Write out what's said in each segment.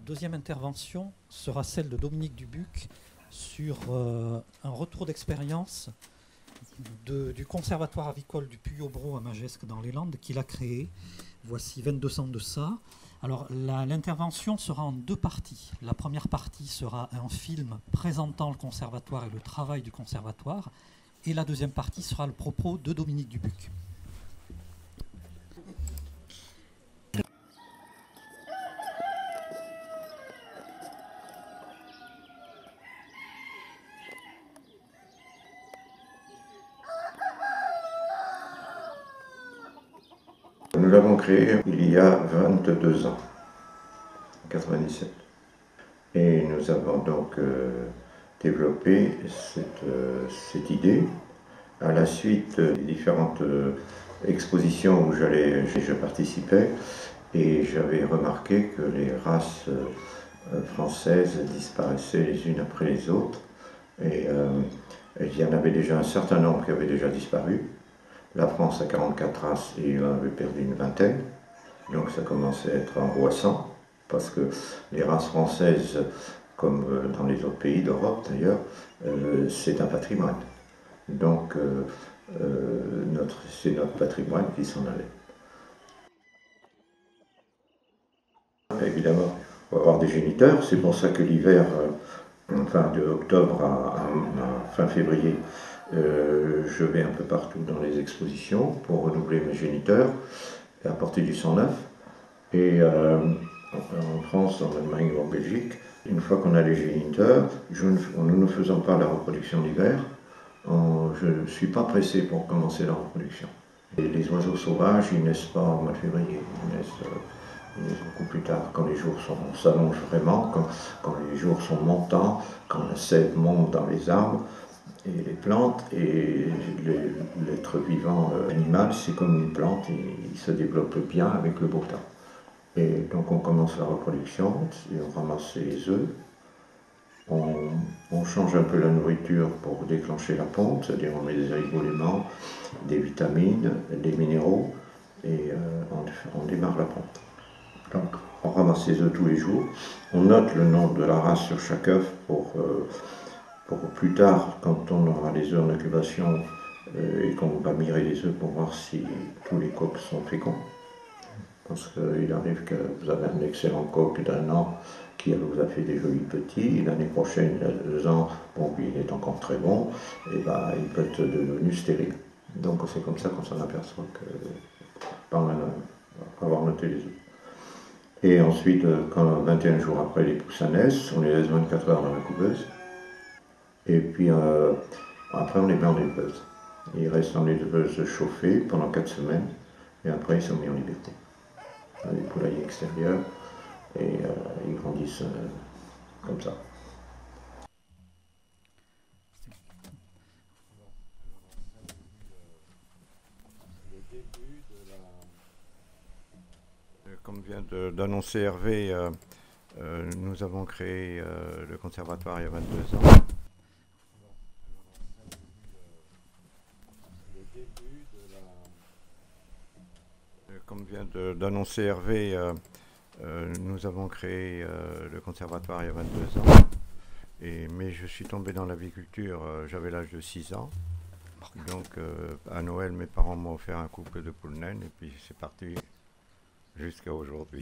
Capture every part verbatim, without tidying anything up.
deuxième intervention sera celle de Dominique Dubuc sur euh, un retour d'expérience du Conservatoire avicole du Puy-au-Brou à Magescq dans les Landes qu'il a créé. Voici vingt-deux ans de ça. Alors l'intervention sera en deux parties. La première partie sera un film présentant le conservatoire et le travail du conservatoire. Et la deuxième partie sera le propos de Dominique Dubuc. Nous l'avons créé il y a vingt-deux ans, en quatre-vingt-dix-sept. Et nous avons donc euh, développé cette, euh, cette idée à la suite des différentes euh, expositions où j'allais, je participais, et j'avais remarqué que les races euh, françaises disparaissaient les unes après les autres. Et euh, il y en avait déjà un certain nombre qui avaient déjà disparu. La France a quarante-quatre races et il en avait perdu une vingtaine. Donc ça commençait à être angoissant, parce que les races françaises, comme dans les autres pays d'Europe d'ailleurs, euh, c'est un patrimoine. Donc euh, euh, notre, c'est notre patrimoine qui s'en allait. Évidemment, il faut avoir des géniteurs, c'est pour ça que l'hiver, euh, enfin de octobre à, à, à fin février, euh, je vais un peu partout dans les expositions pour renouveler mes géniteurs et apporter du sang neuf. Et euh, en France, en Allemagne ou en Belgique, une fois qu'on a les géniteurs, je ne, nous ne faisons pas la reproduction d'hiver. Je ne suis pas pressé pour commencer la reproduction. Et les oiseaux sauvages, ils naissent pas au mois de février, ils naissent, euh, ils naissent beaucoup plus tard, quand les jours s'allongent vraiment, quand, quand les jours sont montants, quand la sève monte dans les arbres et les plantes, et l'être vivant euh, animal, c'est comme une plante, et il se développe bien avec le beau temps. Et donc on commence la reproduction, et on ramasse les œufs, on, on change un peu la nourriture pour déclencher la ponte, c'est-à-dire on met des oligo-éléments, des vitamines, des minéraux, et euh, on, on démarre la ponte. Donc on ramasse les œufs tous les jours, on note le nom de la race sur chaque œuf pour, euh, pour plus tard, quand on aura les œufs en incubation euh, et qu'on va mirer les œufs pour voir si tous les coqs sont féconds. Parce qu'il arrive que vous avez un excellent coq d'un an qui vous a fait des jolis petits, l'année prochaine, il a deux ans, bon, puis il est encore très bon, et ben, il peut être devenu stérile. Donc c'est comme ça qu'on s'en aperçoit que, par avoir noté les œufs. Et ensuite, quand vingt et un jours après les poussins naissent, on les laisse vingt-quatre heures dans la couveuse, et puis euh, après on les met en éleveuse. Ils restent en éleveuse chauffée pendant quatre semaines, et après ils sont mis en liberté. Des poulaillers extérieurs, et euh, ils grandissent euh, comme ça. Comme vient d'annoncer Hervé, euh, euh, nous avons créé euh, le conservatoire il y a vingt-deux ans. Comme vient d'annoncer Hervé, euh, euh, nous avons créé euh, le conservatoire il y a vingt-deux ans. Et, mais je suis tombé dans l'aviculture, euh, j'avais l'âge de six ans. Donc euh, à Noël, mes parents m'ont offert un couple de poules naines et puis c'est parti jusqu'à aujourd'hui.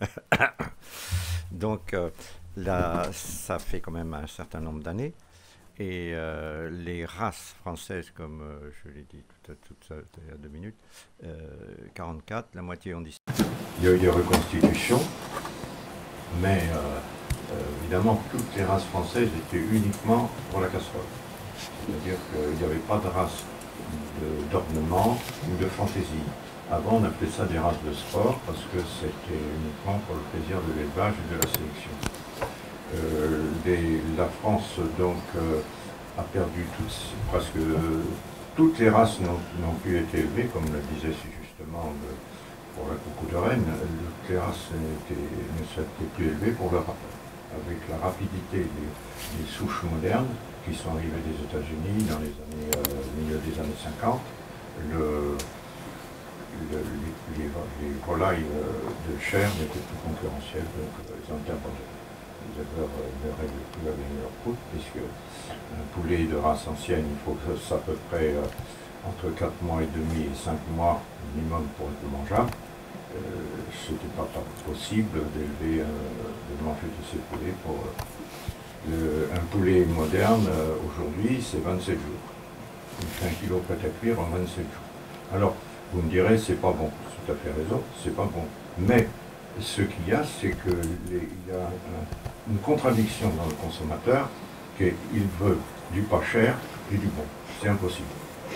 Donc euh, là, ça fait quand même un certain nombre d'années. Et euh, les races françaises, comme euh, je l'ai dit tout, tout ça il y a deux minutes, euh, quarante-quatre, la moitié ont disparu. Il y a eu des reconstitutions, mais euh, euh, évidemment toutes les races françaises étaient uniquement pour la casserole. C'est-à-dire qu'il n'y avait pas de race d'ornement ou de fantaisie. Avant on appelait ça des races de sport parce que c'était uniquement pour le plaisir de l'élevage et de la sélection. Euh, les, la France donc euh, a perdu toutes, presque euh, toutes les races n'ont plus été élevées, comme le disait si justement le, pour la coucou de Rennes, toutes les races ne s'étaient plus élevées pour leur rapport. Avec la rapidité des, des souches modernes qui sont arrivées des États-Unis dans les années, euh, milieu des années cinquante, le, le, les, les, les volailles de chair n'étaient plus concurrentielles, donc ils ont été abandonnés. Les éleveurs ne règlent plus avec leur coût, puisque un poulet de race ancienne, il faut que ça à peu près euh, entre quatre mois et demi et cinq mois minimum pour être mangeable. Euh, Ce n'était pas, pas possible d'élever, euh, de manger de ces poulets pour... Euh, le, un poulet moderne, euh, aujourd'hui, c'est vingt-sept jours. Il fait un kilo prêt à cuire en vingt-sept jours. Alors, vous me direz, c'est pas bon. Tout à fait raison, c'est pas bon. Mais ce qu'il y a, c'est qu'il y a un, une contradiction dans le consommateur, qu'il veut du pas cher et du bon. C'est impossible.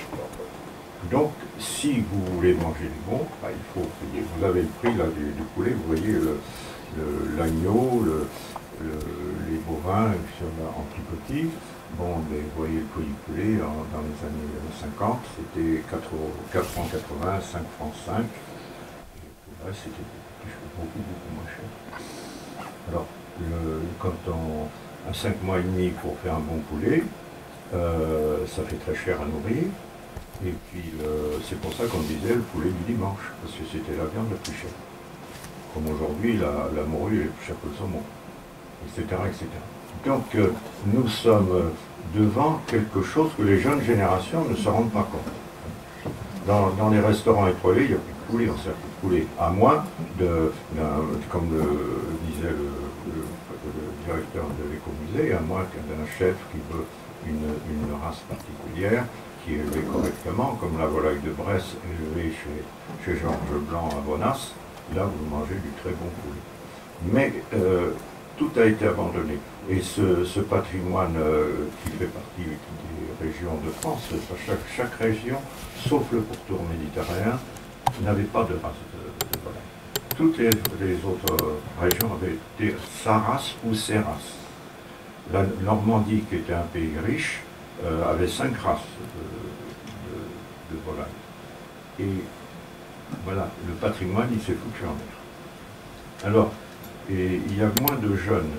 Donc, si vous voulez manger du bon, bah, il faut payer. Vous avez le prix là, du, du poulet, vous voyez l'agneau, le, le, le, les bovins en plus petit. Bon, mais vous voyez le prix du poulet en, dans les années cinquante, c'était quatre francs quatre-vingts, cinq francs cinq. Et le reste, c'était beaucoup, beaucoup moins cher. Alors, le, quand on a cinq mois et demi pour faire un bon poulet, euh, ça fait très cher à nourrir. Et puis, c'est pour ça qu'on disait le poulet du dimanche, parce que c'était la viande la plus chère. Comme aujourd'hui, la, la morue est plus chère que le saumon, et cetera, et cetera. Donc, euh, nous sommes devant quelque chose que les jeunes générations ne se rendent pas compte. Dans, dans les restaurants étoilés, il n'y a plus de poulet, on sert plus de poulet, à moins de, comme le disait le, le, le directeur de l'écomusée, à moins d'un chef qui veut une, une race particulière, qui est élevé correctement, comme la volaille de Bresse élevée chez, chez Georges Blanc à Bonas, là vous mangez du très bon poulet. Mais euh, tout a été abandonné. Et ce, ce patrimoine euh, qui fait partie des régions de France, chaque, chaque région, sauf le pourtour méditerranéen, n'avait pas de race de, de volaille. Toutes les, les autres régions avaient été sa race ou ses races. La Normandie, qui était un pays riche, Euh, avait cinq races de, de, de volailles. Et voilà, le patrimoine, il s'est foutu en l'air. Alors, et il y a moins de jeunes,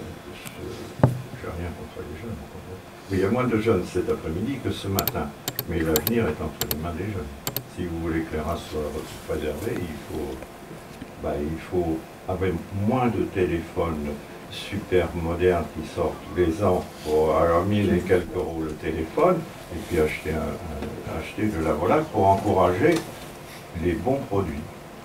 j'ai rien contre les jeunes, mais il y a moins de jeunes cet après-midi que ce matin. Mais l'avenir est entre les mains des jeunes. Si vous voulez que les races soient préservées, il faut, bah, il faut avoir moins de téléphones super modernes qui sortent tous les ans pour avoir mille et quelques euros le téléphone, et puis acheter, un, un, acheter de la volaille pour encourager les bons produits.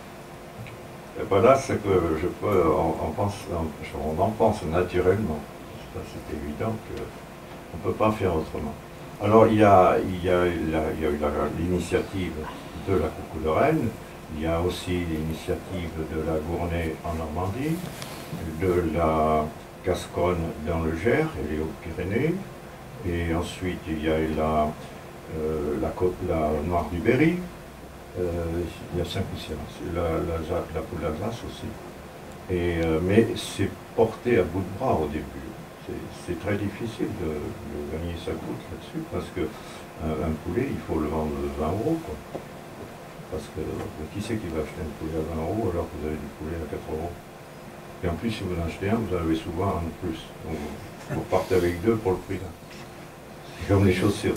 Et voilà ce que je peux en, en pense, en, on en pense naturellement. C'est évident qu'on ne peut pas faire autrement. Alors il y a, il y a, il y a eu l'initiative de la Coucou de Rennes, il y a aussi l'initiative de la Gournay en Normandie, de la Gascogne dans le Gers et les Hautes-Pyrénées, et ensuite il y a la, euh, la, côte, la Noire du Berry, euh, il y a cinq ou six races, la, la, la Poule d'Alsace aussi. Et, euh, mais c'est porté à bout de bras au début. C'est très difficile de, de gagner sa croûte là-dessus, parce que un, un poulet, il faut le vendre vingt euros, quoi. Parce que qui c'est qui va acheter un poulet à vingt euros alors que vous avez du poulet à quatre euros? Et en plus, si vous en achetez un, vous en avez souvent un de plus. Donc, vous partez avec deux pour le prix d'un. C'est comme les chaussures.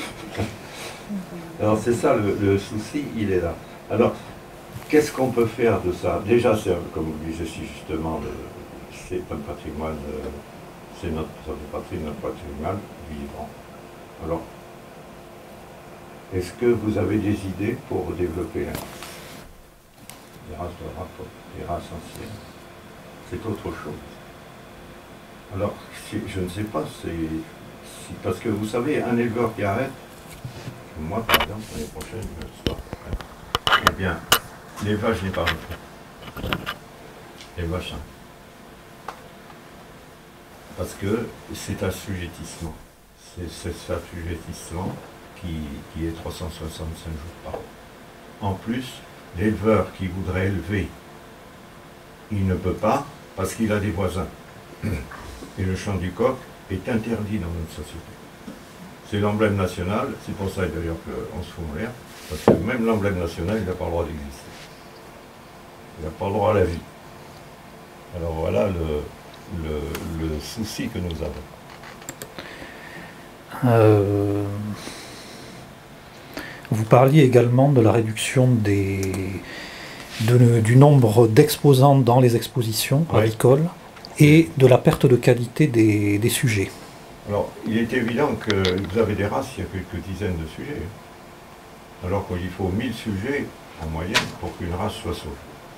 Alors, c'est ça, le, le souci, il est là. Alors, qu'est-ce qu'on peut faire de ça? Déjà, c'est, comme vous le disiez si justement, c'est un patrimoine, euh, c'est notre, notre patrimoine vivant. Alors, est-ce que vous avez des idées pour développer un, des races de rapport, des races anciennes? C'est autre chose. Alors, je ne sais pas, c'est si, parce que vous savez, un éleveur qui arrête, moi par exemple, l'année prochaine, je sors. Eh bien, l'élevage n'est pas repris. L'élevage, parce que c'est assujettissement. C'est cet assujettissement qui, qui est trois cent soixante-cinq jours par an. En plus, l'éleveur qui voudrait élever, il ne peut pas parce qu'il a des voisins. Et le chant du coq est interdit dans notre société. C'est l'emblème national, c'est pour ça d'ailleurs qu'on se fout en l'air, parce que même l'emblème national, il n'a pas le droit d'exister. Il n'a pas le droit à la vie. Alors voilà le, le, le souci que nous avons. Euh... Vous parliez également de la réduction des, de, du nombre d'exposants dans les expositions ouais. avicoles et de la perte de qualité des, des sujets. Alors, il est évident que vous avez des races, il y a quelques dizaines de sujets. Alors qu'il faut mille sujets en moyenne pour qu'une race soit sauvée.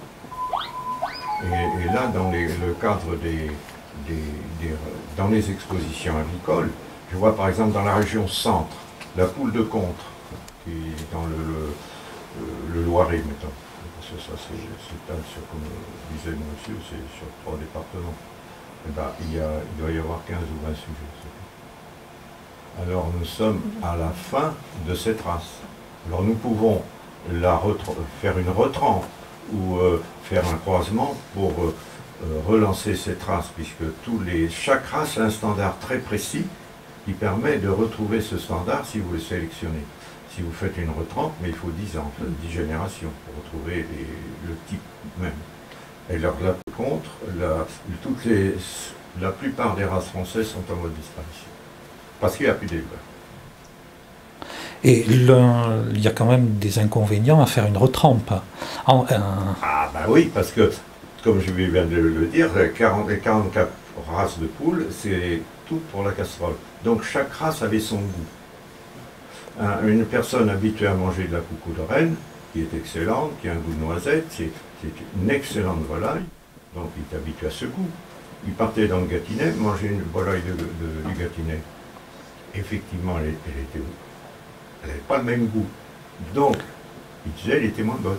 Et, et là, dans les, le cadre des, des, des, dans les expositions avicoles, je vois par exemple dans la région centre, la poule de Contre, qui est dans le, le, le Loiret, mettons. Parce que ça, c'est sur, comme disait le monsieur, c'est sur trois départements. Et ben, il, y a, il doit y avoir quinze ou vingt sujets. Alors nous sommes à la fin de cette race. Alors nous pouvons la faire une retrempe ou euh, faire un croisement pour euh, relancer cette race, puisque tous les, chaque race a un standard très précis qui permet de retrouver ce standard si vous le sélectionnez. Si vous faites une retrempe, mais il faut dix ans, dix générations pour retrouver les, le type même. Et alors là, contre, la, toutes les, la plupart des races françaises sont en mode disparition. Parce qu'il n'y a plus d'éleveurs. Et le, il y a quand même des inconvénients à faire une retrempe. En, euh... Ah ben oui, parce que, comme je viens de le dire, quarante, quarante-quatre races de poules, c'est tout pour la casserole. Donc chaque race avait son goût. Une personne habituée à manger de la coucou de Rennes, qui est excellente, qui a un goût de noisette, c'est une excellente volaille, donc il est habitué à ce goût. Il partait dans le Gâtinais, mangeait une volaille de, de, du Gâtinais. Effectivement, elle, elle était elle n'avait pas le même goût. Donc, il disait qu'elle était moins bonne.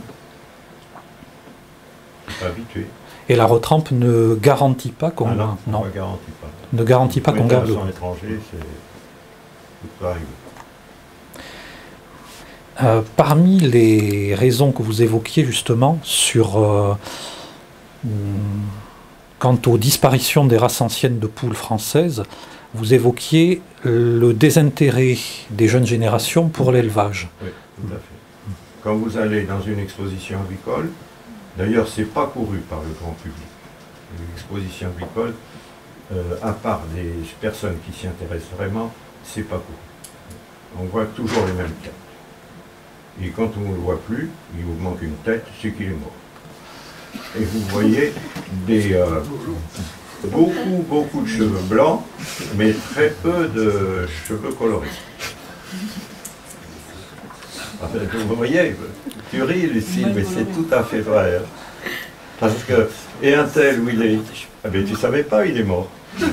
Il n'est pas habitué. Et la retrempe ne garantit pas qu'on... Ah non, non. ne garantit pas. Ne garantit pas qu'on garde le goût. Étranger, c'est pas arrivé. Euh, parmi les raisons que vous évoquiez justement sur euh, quant aux disparitions des races anciennes de poules françaises, vous évoquiez le désintérêt des jeunes générations pour l'élevage. Oui, tout à fait. Quand vous allez dans une exposition avicole, d'ailleurs c'est pas couru par le grand public. L'exposition avicole, euh, à part des personnes qui s'y intéressent vraiment, c'est pas couru. On voit toujours les mêmes têtes. Et quand on ne le voit plus, il vous manque une tête, c'est qu'il est mort. Et vous voyez des, euh, beaucoup, beaucoup de cheveux blancs, mais très peu de cheveux colorés. Enfin, vous voyez, tu ris Lucille, mais c'est tout à fait vrai. Hein. Parce que, et un tel où il est, ah ben, tu ne savais pas, il est mort.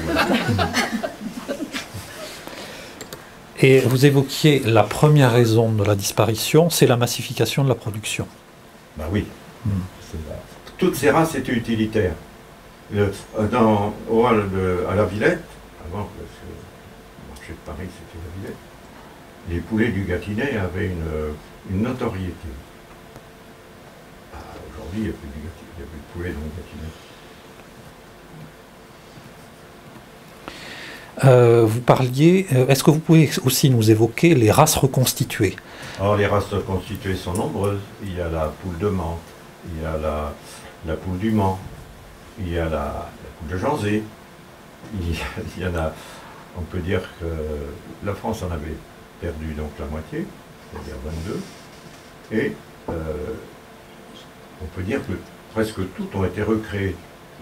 Et vous évoquiez la première raison de la disparition, c'est la massification de la production. Ben oui. Mm. Toutes ces races étaient utilitaires. Le, dans, au, le, à la Villette, avant que le marché de Paris c'était la Villette, les poulets du Gâtinais avaient une, une notoriété. Ah, aujourd'hui, il n'y a plus de poulets dans le Gâtinais. Euh, vous parliez, euh, est-ce que vous pouvez aussi nous évoquer les races reconstituées? Alors les races reconstituées sont nombreuses. Il y a la poule de Mans, il y a la, la poule du Mans, il y a la, la poule de Janzé, il, il y en a, on peut dire que la France en avait perdu donc la moitié, c'est-à-dire vingt-deux, et euh, on peut dire que presque toutes ont été recréées.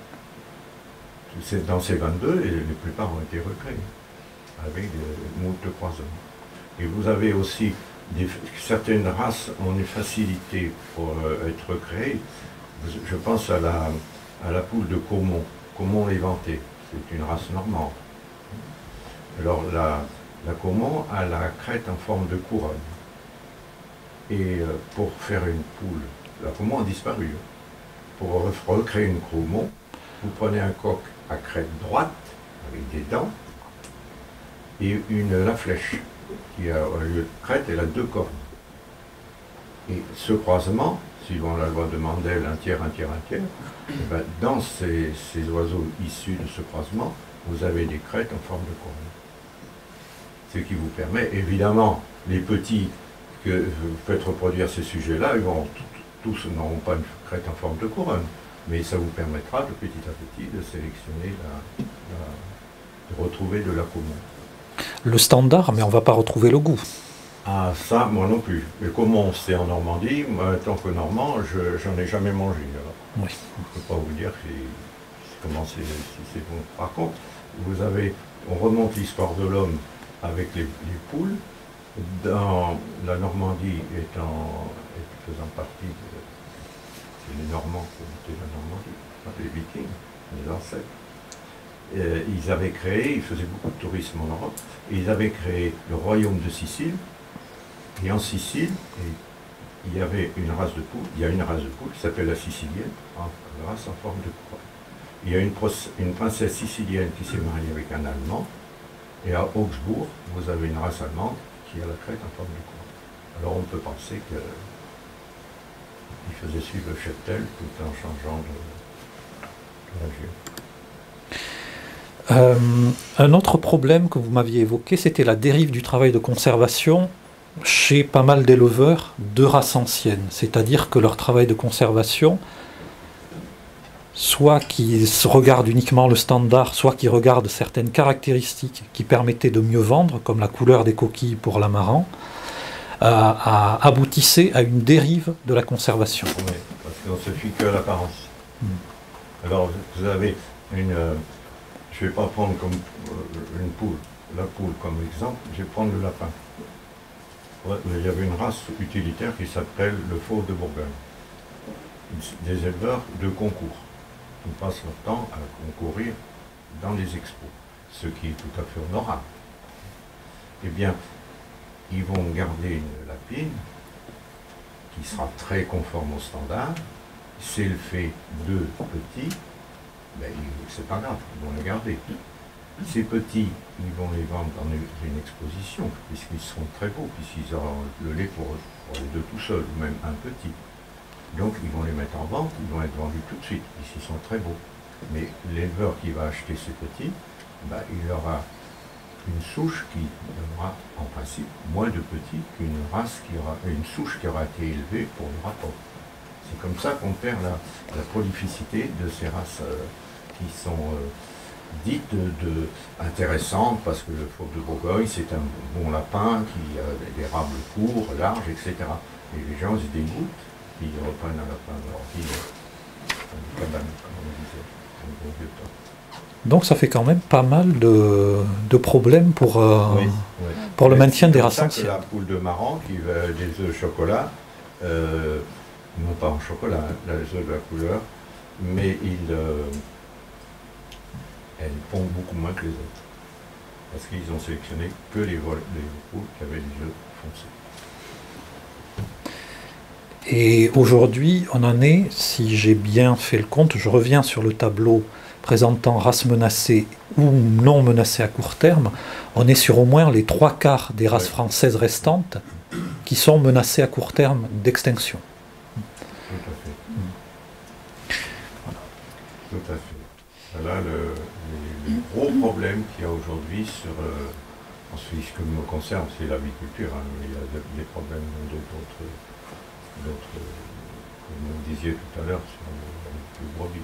Dans ces vingt-deux, et les plupart ont été recréés, avec des moult de croisement. Et vous avez aussi des, certaines races ont une facilité pour euh, être recréées. Je pense à la, à la poule de Caumont, Caumont-l'Éventé, c'est une race normande. Alors la, la Caumont a la crête en forme de couronne. Et euh, pour faire une poule, la Caumont a disparu. Pour recréer une Caumont, vous prenez un coq à crête droite, avec des dents, et une la flèche, qui a au lieu de crête, elle a deux cornes. Et ce croisement, suivant la loi de Mendel, un tiers, un tiers, un tiers, et ben, dans ces, ces oiseaux issus de ce croisement, vous avez des crêtes en forme de corne. Ce qui vous permet, évidemment, les petits que vous faites reproduire ces sujets-là, ils vont tous n'auront pas une crête en forme de couronne. Mais ça vous permettra de petit à petit de sélectionner, la, la, de retrouver de la Caumont. Le standard, mais on ne va pas retrouver le goût. Ah, ça, moi non plus. Mais comment c'est en Normandie, moi, tant que Normand, je j'en ai jamais mangé. Alors. Oui. Je ne peux pas vous dire si, comment c'est si c'est bon. Par contre, vous avez, on remonte l'histoire de l'homme avec les, les poules. Dans la Normandie étant, faisant partie de, c'est les Normands qui habitaient la Normandie, les Vikings, les ancêtres. Et ils avaient créé, ils faisaient beaucoup de tourisme en Europe, et ils avaient créé le royaume de Sicile. Et en Sicile, et il y avait une race de poule, il y a une race de poule qui s'appelle la sicilienne, une race en forme de croix. Il y a une, une princesse sicilienne qui s'est mariée avec un Allemand, et à Augsbourg, vous avez une race allemande qui a la crête en forme de croix. Alors on peut penser qu'il faisait suivre le cheptel tout en changeant de, de la Euh, un autre problème que vous m'aviez évoqué, c'était la dérive du travail de conservation chez pas mal d'éleveurs de races anciennes. C'est-à-dire que leur travail de conservation, soit qu'ils regardent uniquement le standard, soit qu'ils regardent certaines caractéristiques qui permettaient de mieux vendre, comme la couleur des coquilles pour l'amaran, euh, à, aboutissait à une dérive de la conservation. Oui, parce qu'on ne se fie que à l'apparence. Mm. Alors vous avez une... Euh, je ne vais pas prendre comme euh, une poule, la poule comme exemple, je vais prendre le lapin. Ouais, il y avait une race utilitaire qui s'appelle le fauve de Bourgogne. Des éleveurs de concours. Ils passent leur temps à concourir dans les expos, ce qui est tout à fait honorable. Eh bien, ils vont garder une lapine qui sera très conforme au standard. Si elle fait deux petits, ben, c'est pas grave, ils vont la garder. Ces petits, ils vont les vendre dans une, une exposition, puisqu'ils seront très beaux, puisqu'ils auront le lait pour, pour les deux tout seuls, ou même un petit. Donc ils vont les mettre en vente, ils vont être vendus tout de suite, puisqu'ils sont très beaux. Mais l'éleveur qui va acheter ces petits, ben, il aura une souche qui donnera en principe moins de petits qu'une race qui aura, une souche qui aura été élevée pour le rapport. C'est comme ça qu'on perd la, la prolificité de ces races euh, qui sont euh, dites de, de intéressantes, parce que le fauve de Bourgogne, c'est un bon lapin qui a des rables courts, larges, et cetera. Et les gens se dégoûtent, puis ils reprennent un lapin de leur vie, une cabane, comme on disait, un bon vieux temps. Donc ça fait quand même pas mal de, de problèmes pour, euh, oui, oui. pour le Mais maintien des races anciennes. La poule de marran qui veut des œufs au chocolat, euh, non pas en chocolat, hein, les œufs de la couleur, mais il, euh, elle pond beaucoup moins que les autres. Parce qu'ils ont sélectionné que les, vol les poules qui avaient les œufs foncés. Et aujourd'hui, on en est, si j'ai bien fait le compte, je reviens sur le tableau présentant races menacées ou non menacées à court terme, on est sur au moins les trois quarts des races ouais. françaises restantes qui sont menacées à court terme d'extinction. Tout à fait. Mmh. Voilà. Tout à fait. Voilà le, les, les gros problèmes qu'il y a aujourd'hui sur, euh, en ce qui me concerne, c'est l'aviculture, hein, mais il y a des problèmes d'autres, comme vous disiez tout à l'heure, sur le, le brebis.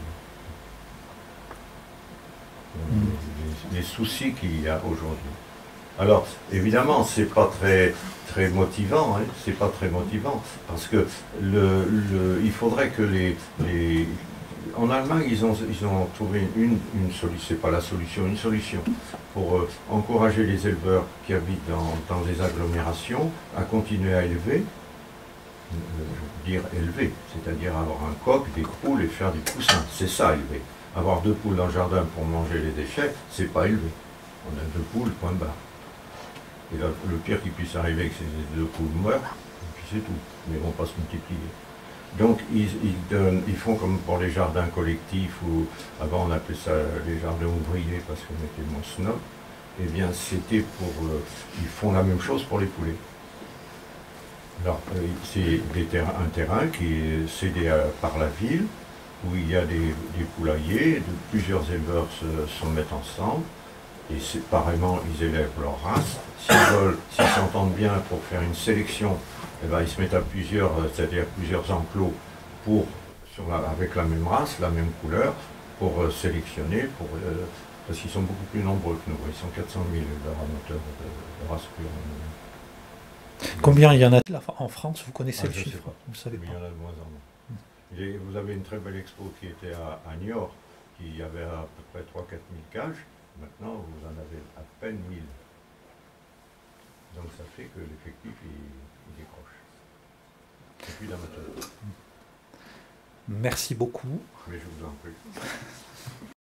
Les, les soucis qu'il y a aujourd'hui. Alors, évidemment, c'est pas très, très motivant, hein, c'est pas très motivant, parce que le, le, il faudrait que les, les... En Allemagne, ils ont, ils ont trouvé une, une solution, c'est pas la solution, une solution pour euh, encourager les éleveurs qui habitent dans, dans des agglomérations à continuer à élever, euh, je veux dire élever, c'est-à-dire avoir un coq, des poules et faire des poussins, c'est ça élever. Avoir deux poules dans le jardin pour manger les déchets, c'est pas élevé. On a deux poules, point barre. Et là, le pire qui puisse arriver, c'est que ces deux poules meurent, et puis c'est tout. Mais ils ne vont pas se multiplier. Donc, ils, ils, donnent, ils font comme pour les jardins collectifs, ou avant on appelait ça les jardins ouvriers parce qu'on était moins snob. Eh bien, c'était pour. Euh, ils font la même chose pour les poulets. Alors, euh, c'est un terrain qui est cédé à, par la ville, où il y a des, des poulaillers, de, plusieurs éleveurs se, se mettent ensemble, et séparément ils élèvent leur race. S'ils veulent, s'ils s'entendent bien pour faire une sélection, eh ben, ils se mettent à plusieurs, c'est-à-dire plusieurs enclos pour, sur la, avec la même race, la même couleur, pour euh, sélectionner, pour, euh, parce qu'ils sont beaucoup plus nombreux que nous. Ils sont quatre cent mille éleveurs amateurs de, de race pure. Combien il y en a en France? Vous connaissez Ah, le je chiffre? sais pas. Vous savez Mais pas. il y en a de moins en moins. Et vous avez une très belle expo qui était à, à Niort, qui avait à peu près trois à quatre mille cages. Maintenant, vous en avez à peine mille. Donc ça fait que l'effectif, il, il décroche. Et puis d'amateurs. Merci beaucoup. Mais je vous en prie.